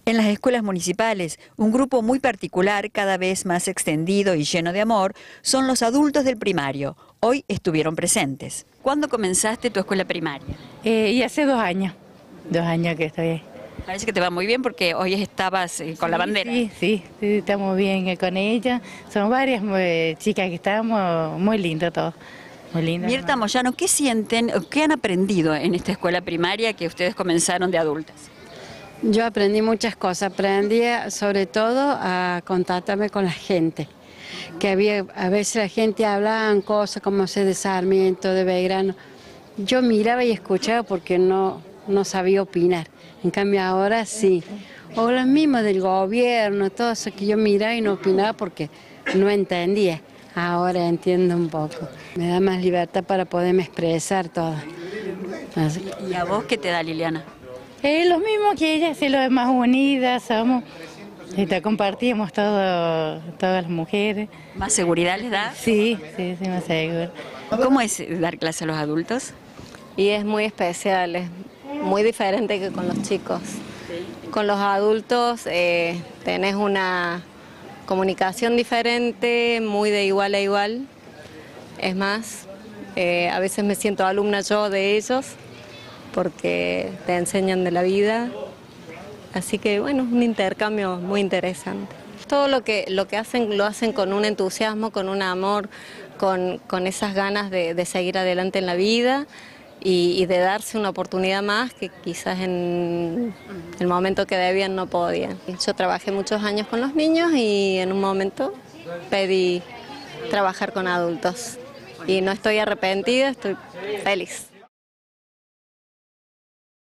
En las escuelas municipales, un grupo muy particular, cada vez más extendido y lleno de amor, son los adultos del primario. Hoy estuvieron presentes. ¿Cuándo comenzaste tu escuela primaria? Y hace 2 años que estoy ahí. Parece que te va muy bien porque hoy estabas con la bandera. Sí, estamos bien con ella. Son varias chicas que estamos, muy lindo todo. Muy lindo. Mirta Moyano, ¿qué sienten, qué han aprendido en esta escuela primaria que ustedes comenzaron de adultas? Yo aprendí muchas cosas, aprendí sobre todo a contactarme con la gente, que a veces la gente hablaba cosas como de Sarmiento, de Belgrano, yo miraba y escuchaba porque no sabía opinar, en cambio ahora sí, o las mismas del gobierno, todo eso que yo miraba y no opinaba porque no entendía, ahora entiendo un poco, me da más libertad para poderme expresar todo. Así. ¿Y a vos qué te da, Liliana? Los mismos que ellas, sí, los más unidas somos, compartimos todo, todas las mujeres. ¿Más seguridad les da? Sí, más seguro. ¿Cómo es dar clase a los adultos? Y es muy especial, es muy diferente que con los chicos. Con los adultos tenés una comunicación diferente, muy de igual a igual. Es más, a veces me siento alumna yo de ellos, porque te enseñan de la vida, así que bueno, es un intercambio muy interesante. Todo lo que hacen, lo hacen con un entusiasmo, con un amor, con esas ganas de seguir adelante en la vida y de darse una oportunidad más que quizás en el momento que debían no podían. Yo trabajé muchos años con los niños y en un momento pedí trabajar con adultos y no estoy arrepentida, estoy feliz.